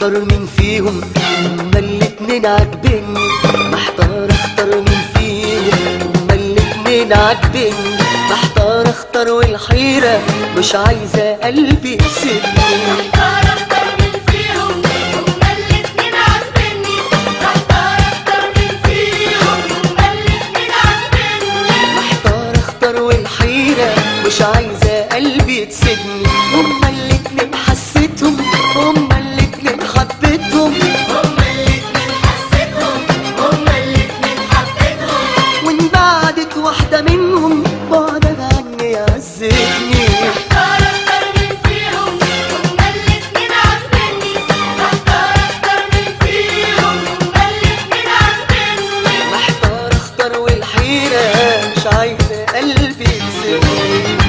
اختار مين فيهم، هما الاتنين عاجبني. محتار اختار مين فيهم، هما الاتنين عاجبني. محتار اختار والحيرة مش عايزة قلبي يسيبني. محتار اختار مين فيهم، هما الاتنين عاجبني. محتار اختار مين فيهم، هما الاتنين عاجبني. محتار اختار والحيرة مش عايزة قلبي تسيبني. هما الاتنين حسيتهم، هما الاتنين حبيتهم. هما الاتنين حسيتهم، هما الاتنين حبيتهم. وان بعدت واحدة منهم بعدها عني يعذبني. محتار اختار مين فيهم، هما الاتنين عاجبني. محتار اختار مين فيهم، هما الاتنين عاجبني. محتار اختار والحيرة مش عايزة قلبي تسيبني.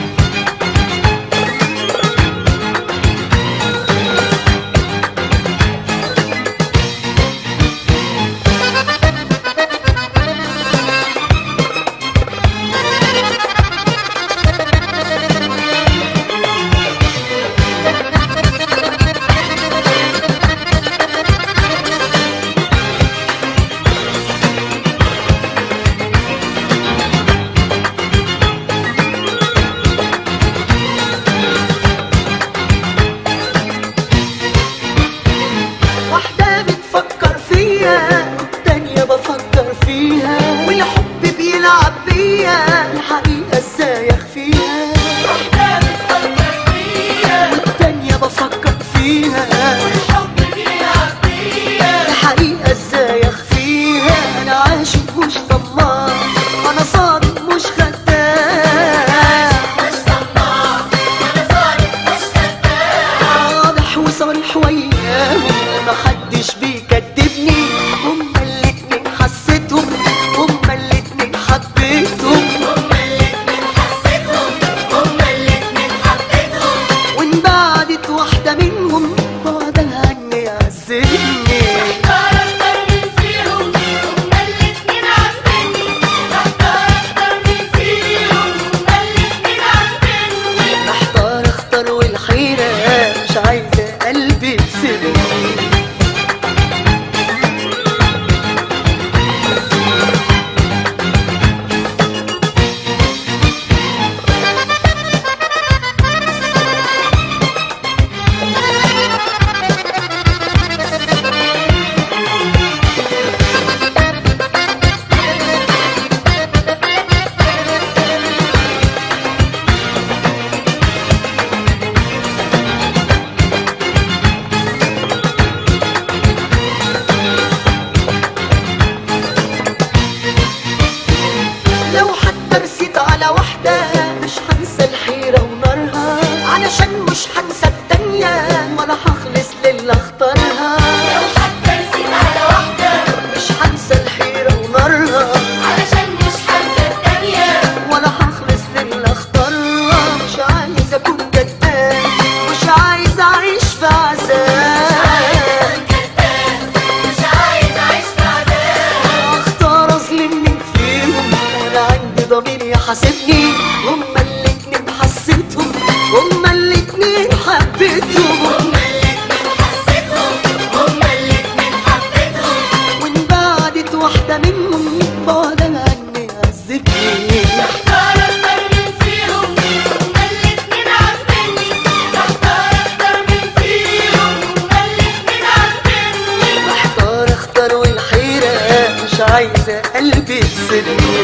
واحدة بتفكر فيا والتانية بفكر فيها، والحب بيلعب بيا الحقيقة ازاي اخفيها. واحدة بتفكر فيا والتانية بفكر فيها، والحب بيلعب بيا. الحقيقة ازاي اخفيها. انا عاشق مش طماع، انا صادق مش خداع. مش طماع ولا صادق مش خداع. واضح وصريح وياهم ومحدش بيكدبني. هما الاتنين حسيتهم، هما الاتنين حبيتهم. هما الاتنين حسيتهم، هما الاتنين حبيتهم. وان بعدت واحدة منهم بعدها عني يعذبني. محتار اختار مين فيهم، هما الاتنين عاجبني. محتار اختار مين فيهم، هما الاتنين عاجبني. محتار اختار والحيرة مش عايزة قلبي تسيبني. لو حتى رسيت على واحدة مش هنسى الحيرة ونارها، علشان مش هنسى التانية ولا هخلص للي اختارها. لو حتى رسيت على واحدة مش هنسى الحيرة ونارها، علشان مش حاسة التانية. ولا هخلص للي اختارها. مش عايز اكون كداب، مش عايز اعيش في عذاب. مش عايز اعيش في عذاب. اختار اظلم مين فيهم، انا عندي ضمير يحاسبني. هما الاتنين حسيتهم، هما الاتنين حبيتهم. هما الاتنين حسيتهم، هما الاتنين حبيتهم. وان بعدت واحدة منهم بعدها عني يعذبني. محتار اختار مين فيهم، هما الاتنين عاجبني. محتار اختار مين فيهم، هما الاتنين عاجبني. محتار اختار والحيرة مش عايزة قلبي تسيبني.